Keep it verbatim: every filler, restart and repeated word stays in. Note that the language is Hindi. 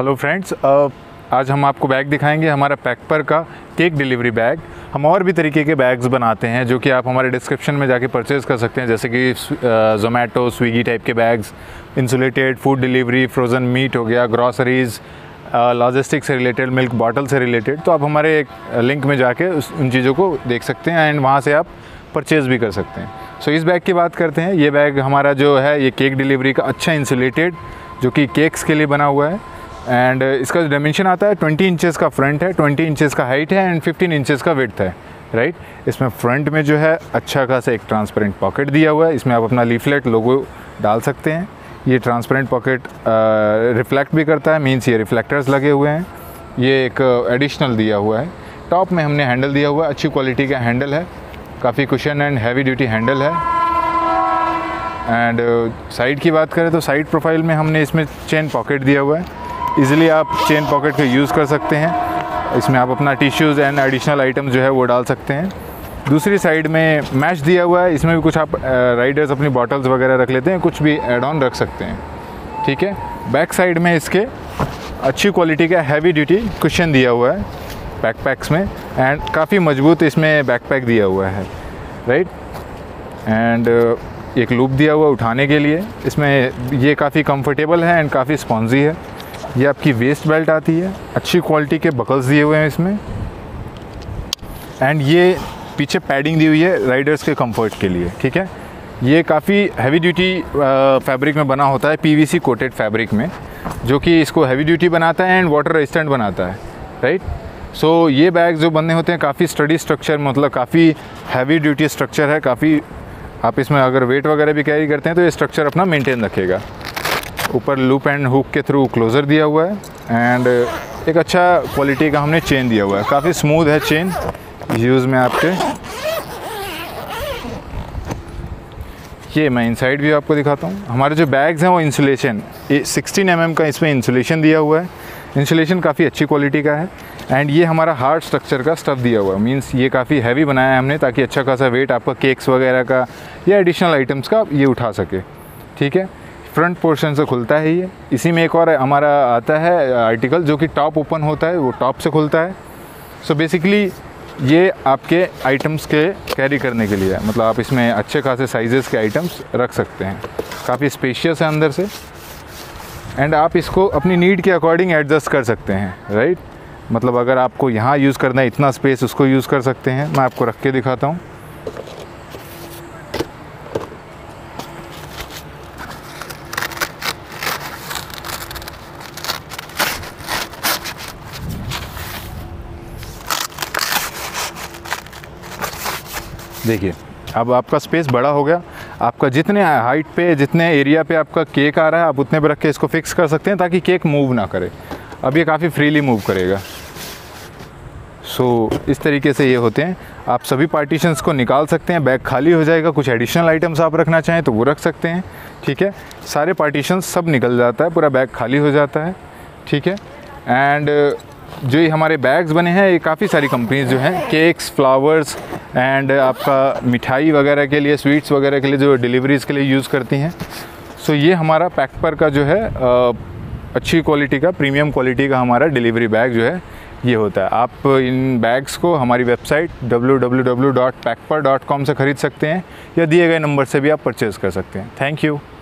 हेलो फ्रेंड्स, आज हम आपको बैग दिखाएंगे हमारा पैकपर का केक डिलीवरी बैग। हम और भी तरीके के बैग्स बनाते हैं जो कि आप हमारे डिस्क्रिप्शन में जाके परचेज़ कर सकते हैं, जैसे कि ज़ोमैटो, स्विगी टाइप के bags, insulated food delivery, frozen meat हो गया, ग्रॉसरीज़, लॉजिस्टिक से रिलेटेड, मिल्क बॉटल से रिलेटेड। तो आप हमारे एक लिंक में जाके उस उन चीज़ों को देख सकते हैं एंड वहाँ से आप परचेज़ भी कर सकते हैं। सो so, इस बैग की बात करते हैं। ये बैग हमारा जो है ये केक डिलीवरी का अच्छा इंसुलेटेड जो कि केक्स के लिए बना हुआ है एंड इसका जो डायमेंशन आता है ट्वेंटी इंचेस का फ्रंट है, ट्वेंटी इंचेस का हाइट है एंड फिफ्टीन इंचेस का विड्थ है, राइट। इसमें फ्रंट में जो है अच्छा खासा एक ट्रांसपेरेंट पॉकेट दिया हुआ है, इसमें आप अपना लीफलेट लोगो डाल सकते हैं। ये ट्रांसपेरेंट पॉकेट रिफ्लेक्ट भी करता है, मीन्स ये रिफ्लेक्टर्स लगे हुए हैं। ये एक एडिशनल दिया हुआ है। टॉप में हमने हैंडल दिया हुआ है, अच्छी क्वालिटी का हैंडल है, काफ़ी cushion and heavy duty handle है। एंड साइड की बात करें तो साइड प्रोफाइल में हमने इसमें चेन पॉकेट दिया हुआ है। इजीली आप चेन पॉकेट को यूज़ कर सकते हैं। इसमें आप अपना टिश्यूज़ एंड एडिशनल आइटम जो है वो डाल सकते हैं। दूसरी साइड में मैश दिया हुआ है, इसमें भी कुछ आप राइडर्स अपनी बॉटल्स वगैरह रख लेते हैं, कुछ भी एड ऑन रख सकते हैं, ठीक है। बैक साइड में इसके अच्छी क्वालिटी का हैवी ड्यूटी कुशन दिया हुआ है बैकपैक्स में एंड काफ़ी मजबूत इसमें बैकपैक दिया हुआ है, राइट। एंड एक लूप दिया हुआ उठाने के लिए। इसमें ये काफ़ी कंफर्टेबल है एंड काफ़ी स्पॉन्जी है। ये आपकी वेस्ट बेल्ट आती है, अच्छी क्वालिटी के बकल्स दिए हुए हैं इसमें एंड ये पीछे पैडिंग दी हुई है राइडर्स के कंफर्ट के लिए, ठीक है। ये काफ़ी हैवी ड्यूटी फैब्रिक में बना होता है, पीवीसी कोटेड फैब्रिक में, जो कि इसको हैवी ड्यूटी बनाता है एंड वाटर रेजिस्टेंट बनाता है, राइट। सो so, ये बैग जो बने होते हैं काफ़ी स्टडी स्ट्रक्चर, मतलब काफ़ी हैवी ड्यूटी स्ट्रक्चर है। काफ़ी आप इसमें अगर वेट वगैरह भी कैरी करते हैं तो ये स्ट्रक्चर अपना मेंटेन रखेगा। ऊपर लूप एंड हुक के थ्रू क्लोज़र दिया हुआ है एंड एक अच्छा क्वालिटी का हमने चेन दिया हुआ है, काफ़ी स्मूथ है चेन यूज़ में आपके। ये मैं इनसाइड भी आपको दिखाता हूँ। हमारे जो बैग्स हैं वो इंसुलेशन सिक्सटीन एम एम का इसमें इंसुलेशन दिया हुआ है। इंसुलेशन काफ़ी अच्छी क्वालिटी का है एंड ये हमारा हार्ड स्ट्रक्चर का स्टफ़ दिया हुआ है, मींस ये काफ़ी हैवी बनाया है हमने ताकि अच्छा खासा वेट आपका केक्स वगैरह का या एडिशनल आइटम्स का ये उठा सके, ठीक है। फ्रंट पोर्शन से खुलता है ये। इसी में एक और हमारा आता है आर्टिकल जो कि टॉप ओपन होता है, वो टॉप से खुलता है। सो बेसिकली ये आपके आइटम्स के कैरी करने के लिए है, मतलब आप इसमें अच्छे खासे साइजेस के आइटम्स रख सकते हैं। काफ़ी स्पेशियस है अंदर से एंड आप इसको अपनी नीड के अकॉर्डिंग एडजस्ट कर सकते हैं, राइट। मतलब अगर आपको यहाँ यूज़ करना है इतना स्पेस, उसको यूज़ कर सकते हैं। मैं आपको रख के दिखाता हूँ। देखिए अब आपका स्पेस बड़ा हो गया। आपका जितने हाइट पे, जितने एरिया पे आपका केक आ रहा है, आप उतने पे रख के इसको फिक्स कर सकते हैं ताकि केक मूव ना करे। अब ये काफ़ी फ्रीली मूव करेगा। सो so, इस तरीके से ये होते हैं। आप सभी पार्टीशंस को निकाल सकते हैं, बैग खाली हो जाएगा। कुछ एडिशनल आइटम्स आप रखना चाहें तो वो रख सकते हैं, ठीक है। सारे पार्टीशंस सब निकल जाता है, पूरा बैग खाली हो जाता है, ठीक है। एंड जो ये हमारे बैग्स बने हैं ये काफ़ी सारी कंपनीज जो हैं केक्स, फ्लावर्स एंड आपका मिठाई वगैरह के लिए, स्वीट्स वगैरह के लिए जो डिलीवरीज़ के लिए यूज़ करती हैं। सो ये हमारा पैकपर का जो है अच्छी क्वालिटी का, प्रीमियम क्वालिटी का हमारा डिलीवरी बैग जो है ये होता है। आप इन बैग्स को हमारी website W W W dot Packper dot com से ख़रीद सकते हैं या दिए गए नंबर से भी आप परचेज़ कर सकते हैं। Thank you.